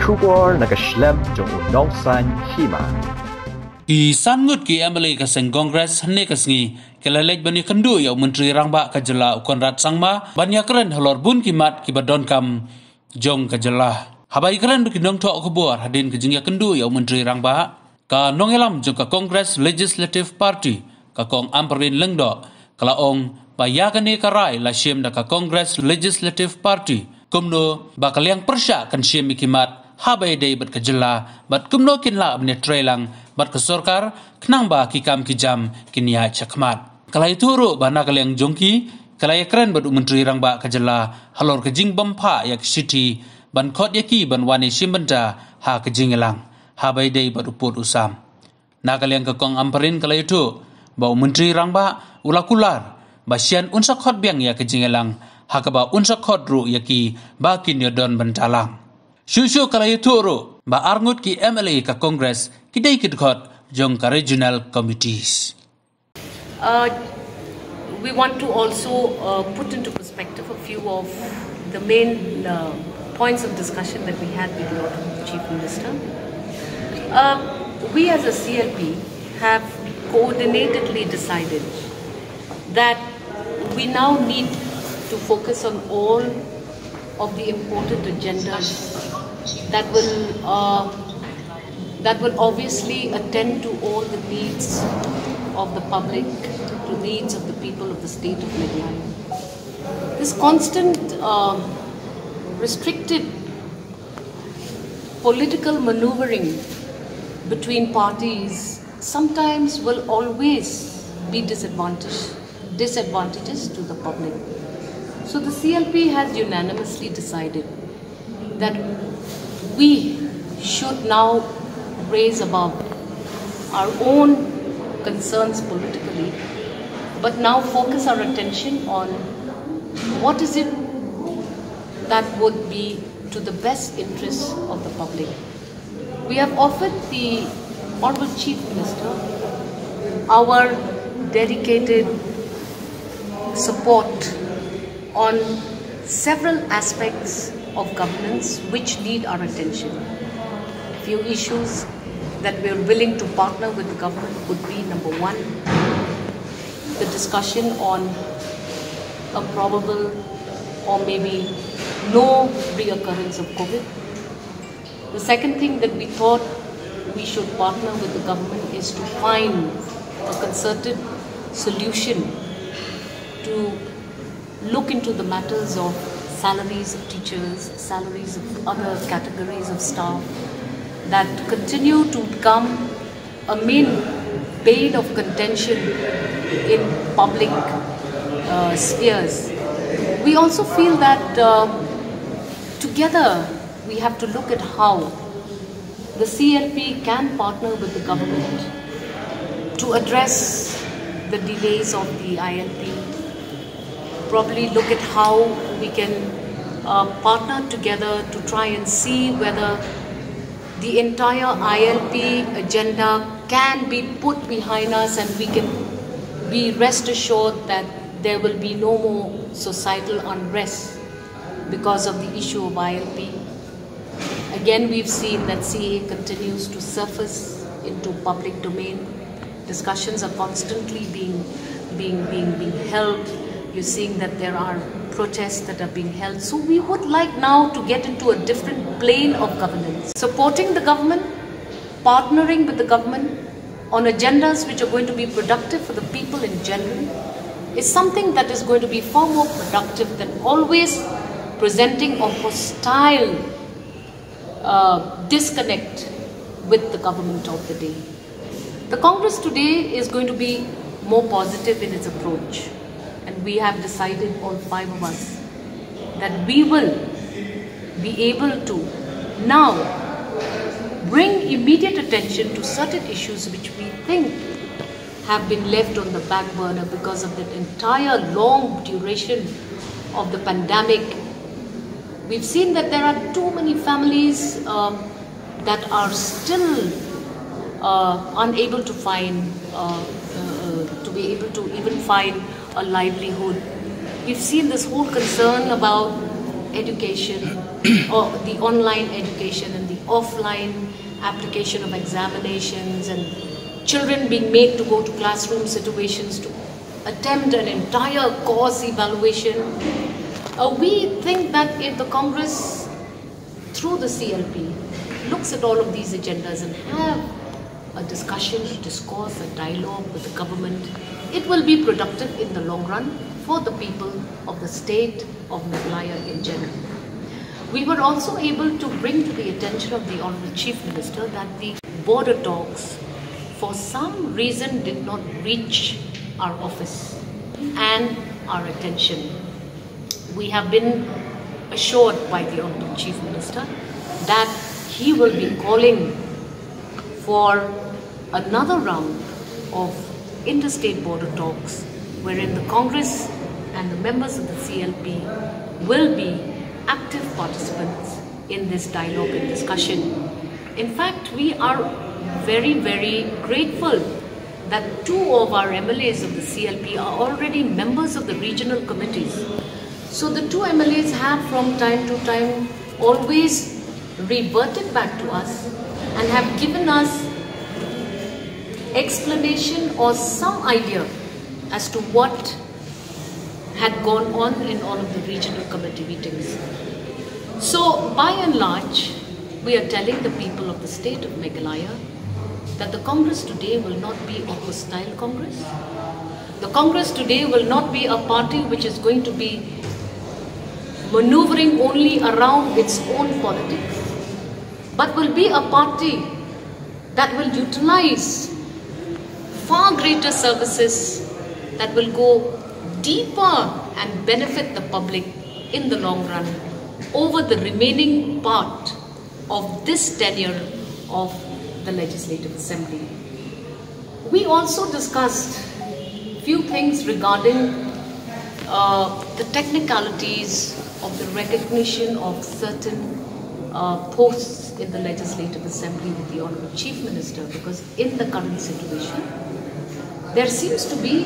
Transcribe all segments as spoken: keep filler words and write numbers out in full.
Sugar nakaslem jong unong san hima. Ki sangut ki emily ka seng Congress hne kasngi kelalej bani kendu ya menteri rangba kajela Konrad Sangma banyak keren halor bun kimat ki badon kam jong kajela habai keren bikinong tok kubur hadin kejingya kendu ya menteri rangba ka nongelam jong ka Congress Legislative Party ka kong amperin lengdo kalaong bayakani karai la siem da ka Congress Legislative Party kumno bakal yang persya kan siem kimat habai day bat kajela bat kumno kinla abne trailang bat kesorkar kenang ba kikam kijam kinia cakmat kalai turu bana kaliang jongki kalai keren bat menteri rangba kajela halor kejing bampa yak city ban khot yaki ban wani simbenta ha kejing elang habai day bat uput usam na kaliang kekong amperin kalai tu bau menteri rangba ulakular basian unsak khot biang ya kejing elang hakaba unsak khot ru yaki ba kinyodon bentalang Shushu kalai turu ba arngut ki M L A ka Congress kidai kidkhot jong ka regional committees. Uh, we want to also uh, put into perspective a few of the main uh, points of discussion that we had with the Honorable Chief Minister. Uh, we as a C L P have coordinatedly decided that we now need to focus on all of the important agendas that will uh, that will obviously attend to all the needs of the public, to needs of the people of the state of Meghalaya. This constant uh, restricted political maneuvering between parties sometimes will always be disadvantage, disadvantages to the public. So the C L P has unanimously decided that we should now raise above our own concerns politically, but now focus our attention on what is it that would be to the best interest of the public. We have offered the Honorable Chief Minister our dedicated support on several aspects of governance which need our attention. A few issues that we are willing to partner with the government would be, number one, the discussion on a probable or maybe no reoccurrence of COVID. The second thing that we thought we should partner with the government is to find a concerted solution to look into the matters of salaries of teachers, salaries of other categories of staff that continue to become a main bane of contention in public uh, spheres. We also feel that uh, together we have to look at how the C L P can partner with the government to address the delays of the I L P, probably look at how we can uh, partner together to try and see whether the entire I L P agenda can be put behind us and we can be rest assured that there will be no more societal unrest because of the issue of I L P. Again, we've seen that C A A continues to surface into public domain. Discussions are constantly being, being, being, being held. You're seeing that there are protests that are being held. So we would like now to get into a different plane of governance. Supporting the government, partnering with the government on agendas which are going to be productive for the people in general is something that is going to be far more productive than always presenting a hostile uh, disconnect with the government of the day. The Congress today is going to be more positive in its approach. And we have decided, all five of us, that we will be able to now bring immediate attention to certain issues which we think have been left on the back burner because of the entire long duration of the pandemic. We've seen that there are too many families um, that are still uh, unable to find, uh, uh, to be able to even find a livelihood. We've seen this whole concern about education, or the online education and the offline application of examinations, and children being made to go to classroom situations to attempt an entire course evaluation. Uh, we think that if the Congress, through the C L P, looks at all of these agendas and have a discussion, a discourse, a dialogue with the government, it will be productive in the long run for the people of the state of Meghalaya in general. We were also able to bring to the attention of the Honorable Chief Minister that the border talks for some reason did not reach our office and our attention. We have been assured by the Honorable Chief Minister that he will be calling for another round of interstate border talks wherein the Congress and the members of the C L P will be active participants in this dialogue and discussion. In fact, we are very, very grateful that two of our M L As of the C L P are already members of the regional committees. So the two M L As have from time to time always reverted back to us and have given us explanation or some idea as to what had gone on in all of the regional committee meetings. So by and large, we are telling the people of the state of Meghalaya that the Congress today will not be a hostile Congress. The Congress today will not be a party which is going to be maneuvering only around its own politics, but will be a party that will utilize far greater services that will go deeper and benefit the public in the long run over the remaining part of this tenure of the Legislative Assembly. We also discussed few things regarding uh, the technicalities of the recognition of certain uh, posts in the Legislative Assembly with the Honorable Chief Minister, because in the current situation there seems to be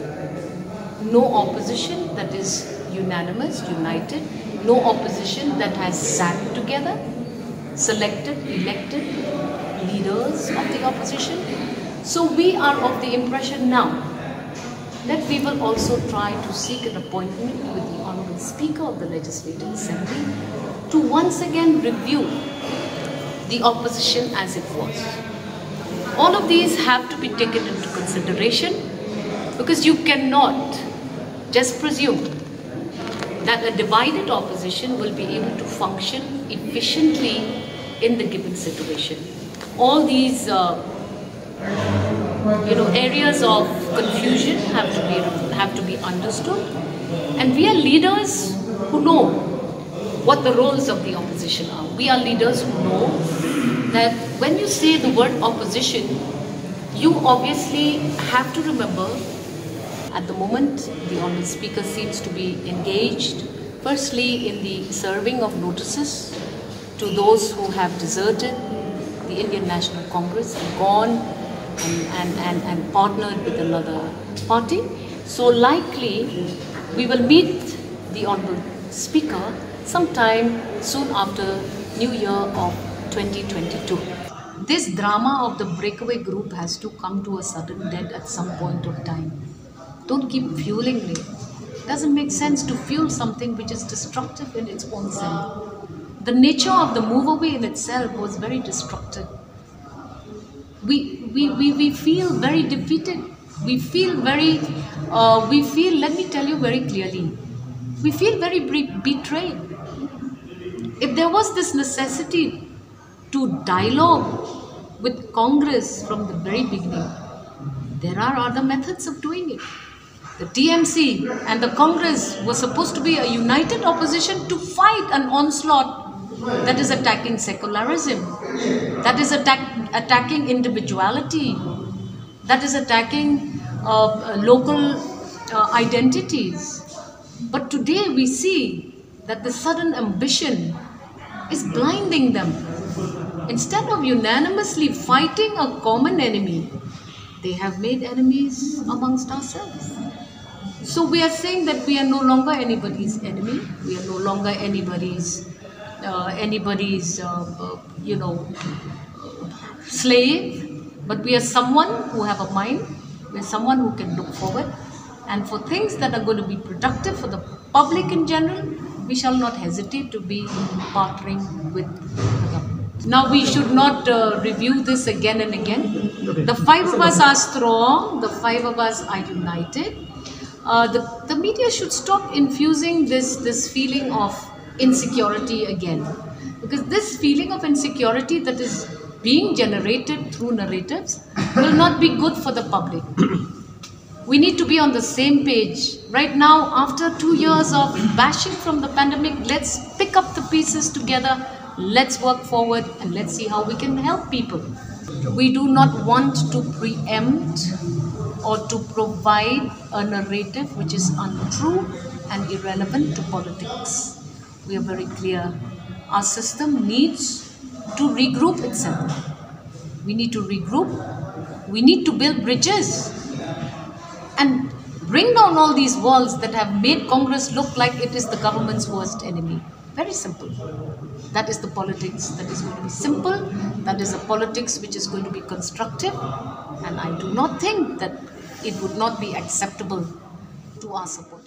no opposition that is unanimous, united, no opposition that has sat together, selected, elected leaders of the opposition. So we are of the impression now that we will also try to seek an appointment with the Honorable Speaker of the Legislative Assembly to once again review the opposition as it was. All of these have to be taken into consideration, because you cannot just presume that a divided opposition will be able to function efficiently in the given situation. All these uh, you know, areas of confusion have to be have to be understood, and we are leaders who know what the roles of the opposition are. We are leaders who know that when you say the word opposition, you obviously have to remember. At the moment, the Honourable Speaker seems to be engaged, firstly in the serving of notices to those who have deserted the Indian National Congress and gone and, and, and, and partnered with another party. So likely we will meet the Honourable Speaker sometime soon after New Year of twenty twenty-two. This drama of the breakaway group has to come to a sudden dead at some point of time. Don't keep fueling it. It doesn't make sense to fuel something which is destructive in its own self. The nature of the move away in itself was very destructive. We, we, we, we feel very defeated. We feel very, uh, we feel, let me tell you very clearly, we feel very betrayed. If there was this necessity to dialogue with Congress from the very beginning, there are other methods of doing it. The T M C and the Congress were supposed to be a united opposition to fight an onslaught that is attacking secularism, that is attack, attacking individuality, that is attacking uh, local uh, identities. But today we see that the sudden ambition is blinding them. Instead of unanimously fighting a common enemy, they have made enemies amongst ourselves. So we are saying that we are no longer anybody's enemy, we are no longer anybody's uh, anybody's, uh, uh, you know, slave, but we are someone who have a mind, we are someone who can look forward, and for things that are going to be productive for the public in general, we shall not hesitate to be partnering with the government. Now we should not uh, review this again and again. Okay. The five of us are strong, the five of us are united. Uh, the, the media should stop infusing this, this feeling of insecurity again. Because this feeling of insecurity that is being generated through narratives will not be good for the public. We need to be on the same page. Right now, after two years of bashing from the pandemic, let's pick up the pieces together, let's work forward, and let's see how we can help people. We do not want to preempt or to provide a narrative which is untrue and irrelevant to politics. We are very clear. Our system needs to regroup itself. We need to regroup. We need to build bridges and bring down all these walls that have made Congress look like it is the government's worst enemy. Very simple. That is the politics that is going to be simple. That is a politics which is going to be constructive. And I do not think that it would not be acceptable to our support.